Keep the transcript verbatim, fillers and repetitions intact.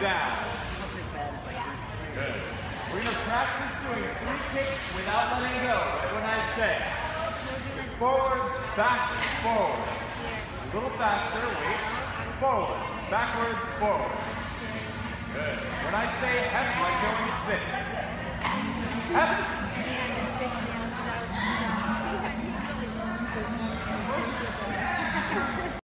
down. Good. We're going to practice doing three kicks without letting go, right when I say. Forwards, back, forward. A little faster, wait. Forward, backwards, forward. Good. When I say heavy, like going